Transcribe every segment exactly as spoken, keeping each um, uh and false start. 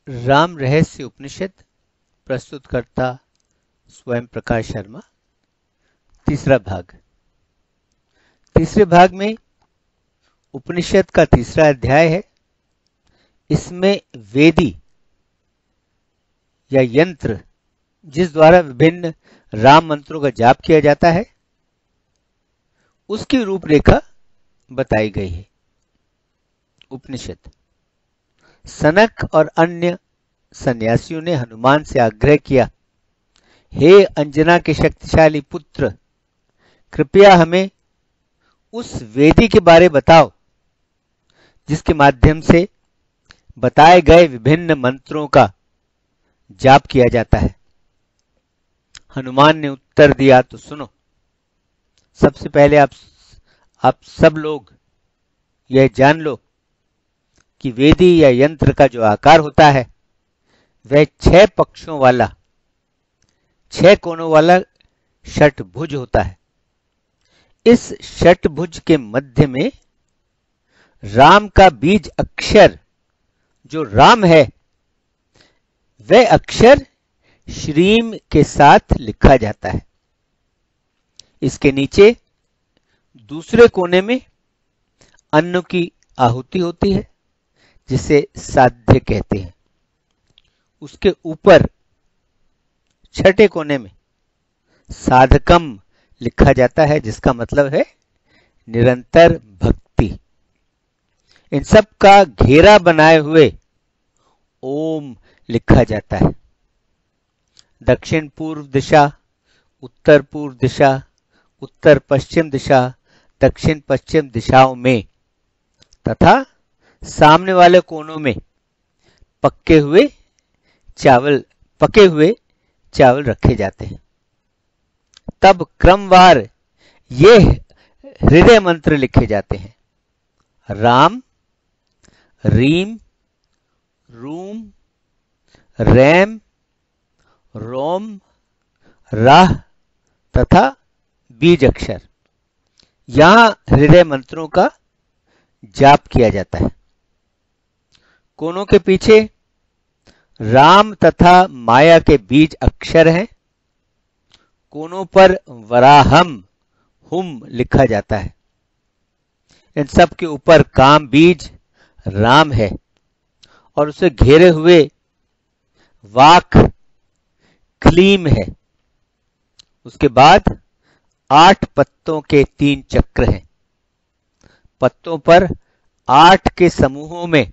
राम रहस्य उपनिषद प्रस्तुत करता स्वयं प्रकाश शर्मा। तीसरा भाग। तीसरे भाग में उपनिषद का तीसरा अध्याय है। इसमें वेदी या यंत्र जिस द्वारा विभिन्न राम मंत्रों का जाप किया जाता है उसकी रूपरेखा बताई गई है। उपनिषद। सनक और अन्य सन्यासियों ने हनुमान से आग्रह किया, हे अंजना के शक्तिशाली पुत्र, कृपया हमें उस वेदी के बारे बताओ जिसके माध्यम से बताए गए विभिन्न मंत्रों का जाप किया जाता है। हनुमान ने उत्तर दिया, तो सुनो। सबसे पहले आप आप सब लोग यह जान लो कि वेदी या यंत्र का जो आकार होता है वह छह पक्षों वाला, छह कोनों वाला षटभुज होता है। इस षटभुज के मध्य में राम का बीज अक्षर जो राम है वह अक्षर श्रीम के साथ लिखा जाता है। इसके नीचे दूसरे कोने में अन्न की आहुति होती है जिसे साध्य कहते हैं। उसके ऊपर छठे कोने में साधकम लिखा जाता है जिसका मतलब है निरंतर भक्ति। इन सब का घेरा बनाए हुए ओम लिखा जाता है। दक्षिण पूर्व दिशा, उत्तर पूर्व दिशा, उत्तर पश्चिम दिशा, दक्षिण पश्चिम दिशाओं में तथा सामने वाले कोनों में पक्के हुए चावल पके हुए चावल रखे जाते हैं। तब क्रमवार ये हृदय मंत्र लिखे जाते हैं। राम, रीम, रूम, रैम, रोम, राह तथा बीज अक्षर। यहां हृदय मंत्रों का जाप किया जाता है। कोनों के पीछे राम तथा माया के बीज अक्षर हैं। कोनों पर वराहम हुम लिखा जाता है। इन सब के ऊपर काम बीज राम है और उसे घेरे हुए वाक क्लीम है। उसके बाद आठ पत्तों के तीन चक्र हैं। पत्तों पर आठ के समूहों में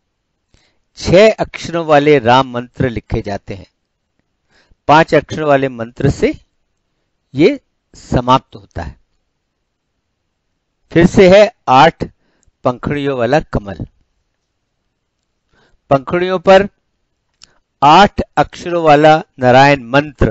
छह अक्षरों वाले राम मंत्र लिखे जाते हैं। पांच अक्षरों वाले मंत्र से ये समाप्त होता है। फिर से है आठ पंखुड़ियों वाला कमल। पंखुड़ियों पर आठ अक्षरों वाला नारायण मंत्र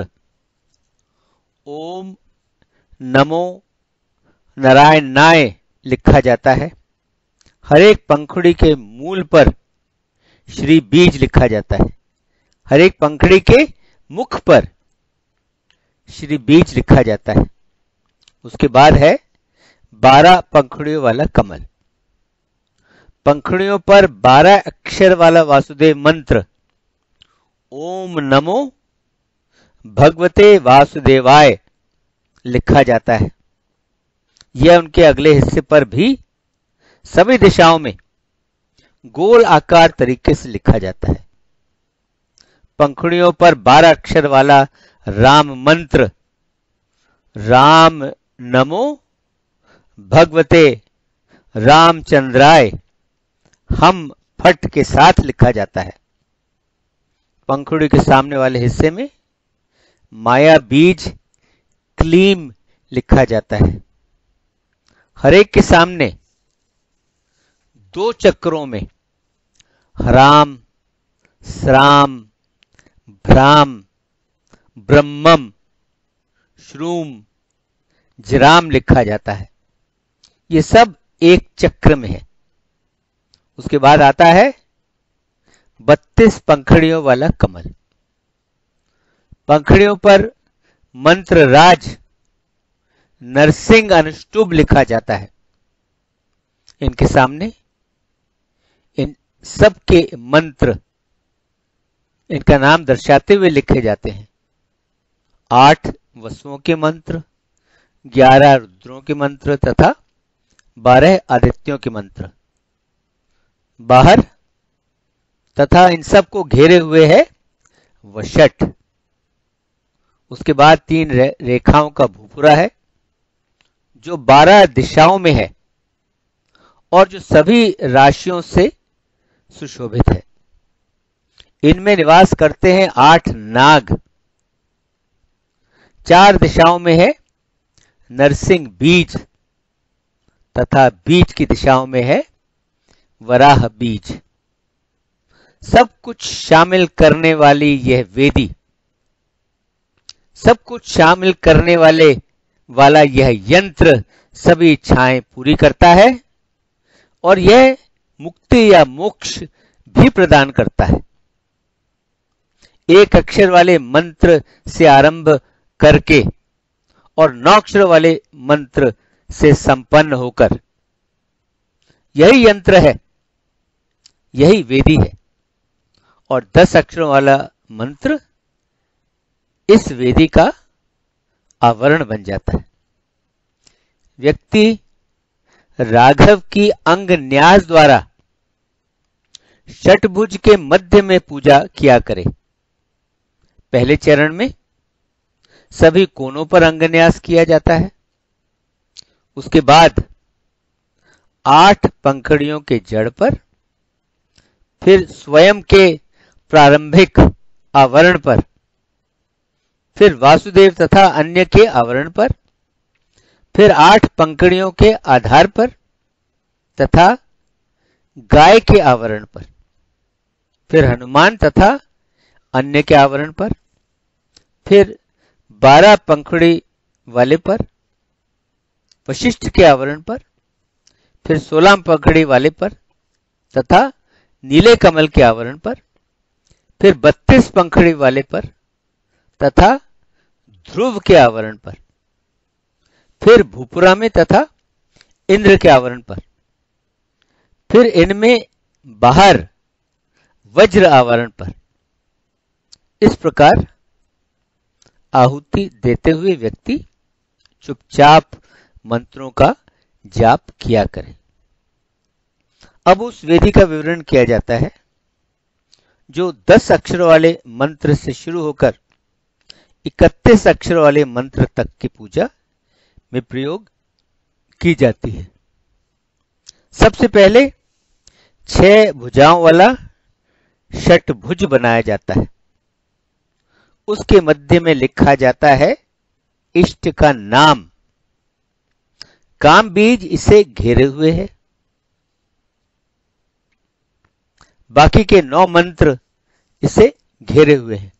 ओम नमो नारायणाय लिखा जाता है। हर एक पंखुड़ी के मूल पर श्री बीज लिखा जाता है। हर एक पंखुड़ी के मुख पर श्री बीज लिखा जाता है। उसके बाद है बारह पंखुड़ियों वाला कमल। पंखुड़ियों पर बारह अक्षर वाला वासुदेव मंत्र ओम नमो भगवते वासुदेवाय लिखा जाता है। यह उनके अगले हिस्से पर भी सभी दिशाओं में गोल आकार तरीके से लिखा जाता है। पंखुड़ियों पर बारह अक्षर वाला राम मंत्र राम नमो भगवते रामचंद्राय हम फट के साथ लिखा जाता है। पंखुड़ी के सामने वाले हिस्से में माया बीज क्लीम लिखा जाता है। हर एक के सामने दो चक्रों में हराम, श्राम, भ्राम, ब्रह्मम, श्रूम, जराम लिखा जाता है। ये सब एक चक्र में है। उसके बाद आता है बत्तीस पंखड़ियों वाला कमल। पंखड़ियों पर मंत्र राज नरसिंह अनुष्टुभ लिखा जाता है। इनके सामने इन सबके मंत्र इनका नाम दर्शाते हुए लिखे जाते हैं। आठ वसुओं के मंत्र, ग्यारह रुद्रों के मंत्र तथा बारह आदित्यों के मंत्र। बाहर तथा इन सब को घेरे हुए है वषट। उसके बाद तीन रे, रेखाओं का भूपुरा है जो बारह दिशाओं में है और जो सभी राशियों से सुशोभित है। इनमें निवास करते हैं आठ नाग। चार दिशाओं में है नरसिंह बीज तथा बीज की दिशाओं में है वराह बीज। सब कुछ शामिल करने वाली यह वेदी, सब कुछ शामिल करने वाले वाला यह यंत्र सभी इच्छाएं पूरी करता है और यह मुक्ति या मोक्ष भी प्रदान करता है। एक अक्षर वाले मंत्र से आरंभ करके और नौ अक्षर वाले मंत्र से संपन्न होकर यही यंत्र है, यही वेदी है। और दस अक्षरों वाला मंत्र इस वेदी का आवरण बन जाता है। व्यक्ति राघव की अंग न्यास द्वारा षटभुज के मध्य में पूजा किया करे। पहले चरण में सभी कोनों पर अंगन्यास किया जाता है। उसके बाद आठ पंखुड़ियों के जड़ पर, फिर स्वयं के प्रारंभिक आवरण पर, फिर वासुदेव तथा अन्य के आवरण पर, फिर आठ पंखुड़ियों के आधार पर तथा गाय के आवरण पर, फिर हनुमान तथा अन्य के आवरण पर, फिर बारह पंखुड़ी वाले पर, वशिष्ठ के आवरण पर, फिर सोलह पंखुड़ी वाले पर तथा नीले कमल के आवरण पर, फिर बत्तीस पंखुड़ी वाले पर तथा ध्रुव के आवरण पर, फिर भूपुरा में तथा इंद्र के आवरण पर, फिर इनमें बाहर वज्र आवरण पर। इस प्रकार आहुति देते हुए व्यक्ति चुपचाप मंत्रों का जाप किया करे। अब उस वेदी का विवरण किया जाता है जो दस अक्षरों वाले मंत्र से शुरू होकर इकतीस अक्षरों वाले मंत्र तक की पूजा में प्रयोग की जाती है। सबसे पहले छह भुजाओं वाला षटभुज बनाया जाता है। उसके मध्य में लिखा जाता है इष्ट का नाम। काम बीज इसे घेरे हुए है। बाकी के नौ मंत्र इसे घेरे हुए हैं।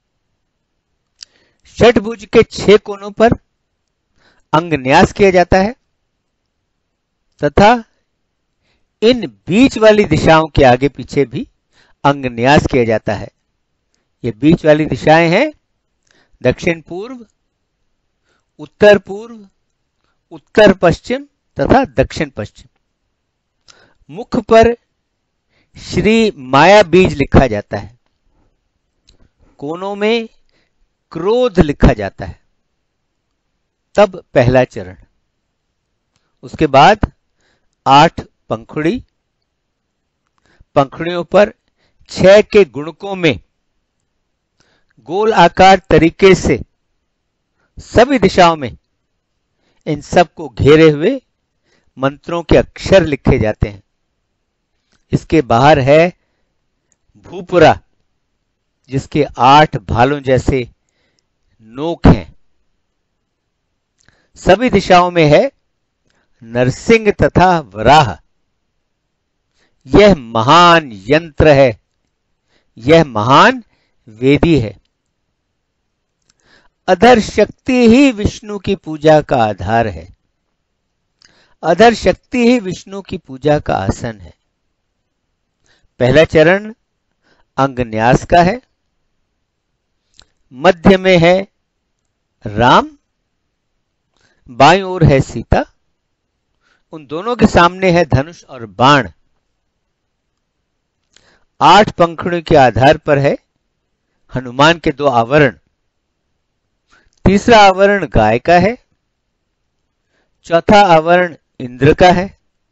षटभुज के छह कोनों पर अंगन्यास किया जाता है तथा इन बीच वाली दिशाओं के आगे पीछे भी अंगन्यास किया जाता है। ये बीच वाली दिशाएं हैं दक्षिण पूर्व, उत्तर पूर्व, उत्तर पश्चिम तथा दक्षिण पश्चिम। मुख पर श्री माया बीज लिखा जाता है। कोनों में क्रोध लिखा जाता है। तब पहला चरण। उसके बाद आठ पंखुड़ी, पंखुड़ियों पर छह के गुणकों में गोल आकार तरीके से सभी दिशाओं में इन सब को घेरे हुए मंत्रों के अक्षर लिखे जाते हैं। इसके बाहर है भूपुरा जिसके आठ भालों जैसे नोक हैं। सभी दिशाओं में है नरसिंह तथा वराह। यह महान यंत्र है, यह महान वेदी है। अधर शक्ति ही विष्णु की पूजा का आधार है। अधर शक्ति ही विष्णु की पूजा का आसन है। पहला चरण अंगन्यास का है। मध्य में है राम, बाईं ओर है सीता। उन दोनों के सामने है धनुष और बाण। आठ पंखुड़ियों के आधार पर है हनुमान के दो आवरण, तीसरा आवरण गाय का है, चौथा आवरण इंद्र का है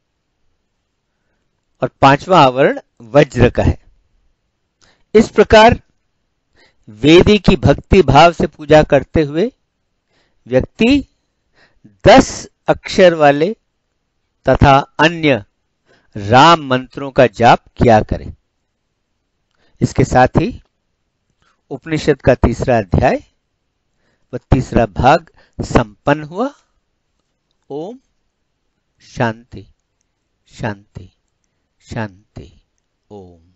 और पांचवा आवरण वज्र का है। इस प्रकार वेदी की भक्ति भाव से पूजा करते हुए व्यक्ति दस अक्षर वाले तथा अन्य राम मंत्रों का जाप किया करे। इसके साथ ही उपनिषद का तीसरा अध्याय व तीसरा भाग संपन्न हुआ। ओम शांति शांति शांति। ओम।